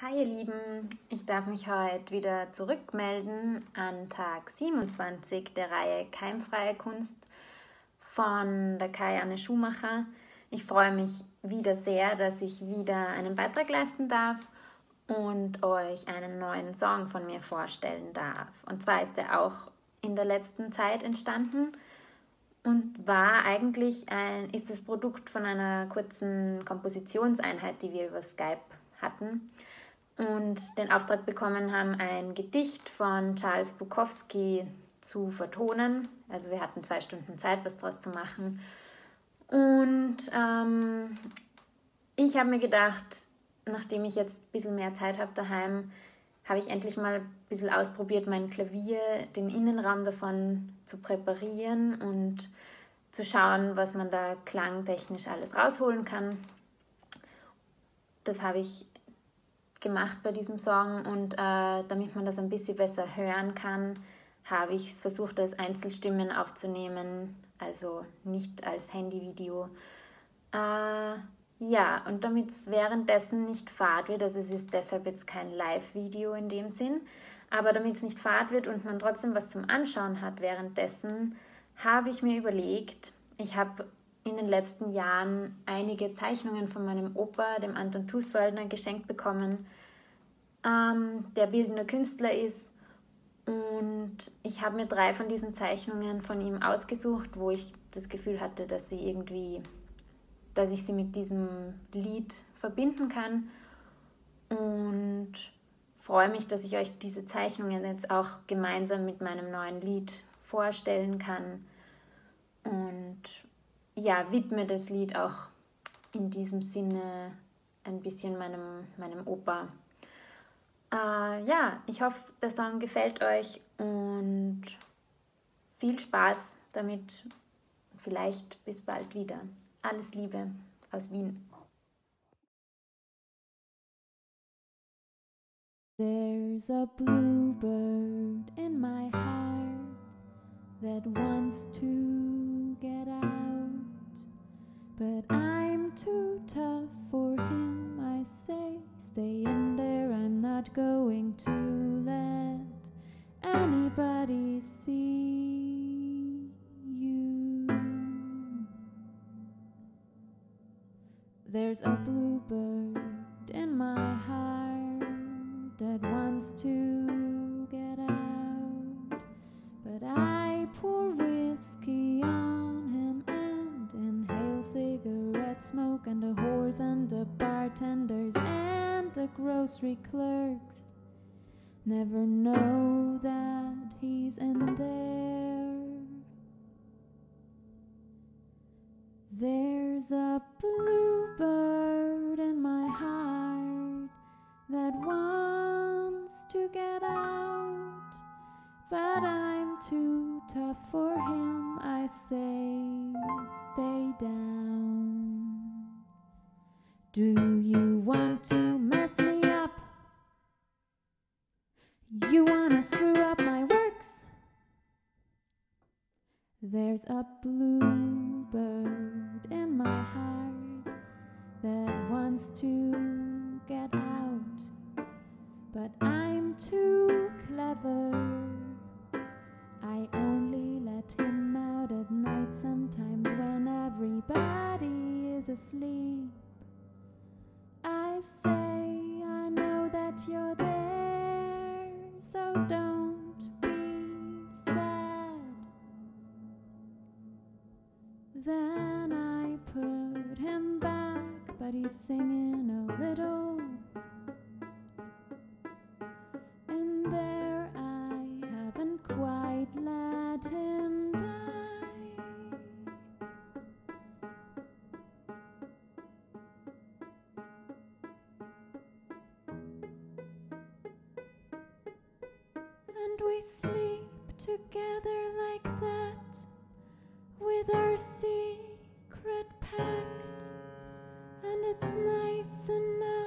Hi ihr Lieben, ich darf mich heute wieder zurückmelden an Tag 27 der Reihe Keimfreie Kunst von der Kai-Anne Schumacher. Ich freue mich wieder sehr, dass ich wieder einen Beitrag leisten darf und euch einen neuen Song von mir vorstellen darf. Und zwar ist er auch in der letzten Zeit entstanden und ist das Produkt von einer kurzen Kompositionseinheit, die wir über Skype hatten und den Auftrag bekommen haben, ein Gedicht von Charles Bukowski zu vertonen. Also wir hatten 2 Stunden Zeit, was daraus zu machen. Und ich habe mir gedacht, nachdem ich jetzt ein bisschen mehr Zeit habe daheim, habe ich endlich mal ein bisschen ausprobiert, mein Klavier, den Innenraum davon zu präparieren und zu schauen, was man da klangtechnisch alles rausholen kann. Das habe ich gemacht bei diesem Song und damit man das ein bisschen besser hören kann, habe ich es versucht, als Einzelstimmen aufzunehmen, also nicht als Handyvideo. Ja, und damit es währenddessen nicht fad wird, also es ist deshalb jetzt kein Live-Video in dem Sinn, aber damit es nicht fad wird und man trotzdem was zum Anschauen hat währenddessen, habe ich mir überlegt, ich habe in den letzten Jahren einige Zeichnungen von meinem Opa, dem Anton Tuswaldner, geschenkt bekommen, der bildender Künstler ist. Und ich habe mir 3 von diesen Zeichnungen von ihm ausgesucht, wo ich das Gefühl hatte, dass ich sie mit diesem Lied verbinden kann. Und freue mich, dass ich euch diese Zeichnungen jetzt auch gemeinsam mit meinem neuen Lied vorstellen kann. Und ja, widme das Lied auch in diesem Sinne ein bisschen meinem Opa. Ja, ich hoffe, der Song gefällt euch und viel Spaß damit. Vielleicht bis bald wieder. Alles Liebe aus Wien. There's a bluebird in my heart that wants to get out, but I'm too tough for him. I say, stay in there, I'm not going to let anybody see you. There's a bluebird in my heart that wants to get out, but I pour whiskey on him and inhale cigarette smoke, and the whores and the bartenders and the grocery clerks never know that he's in there. There's a bluebird in my heart that wants to get out, but I'm too tough for him. I say, stay down. Do you want to mess me up? You wanna screw up my works? There's a bluebird in my heart that wants to get out, but I'm too clever. I only let him out at night, sometimes when everybody is asleep. I say, I know that you're there, so don't be sad. Then I put him back, but he's singing a little. In there I haven't quite let him die. And we sleep together like that, with our secret pact, and it's nice enough.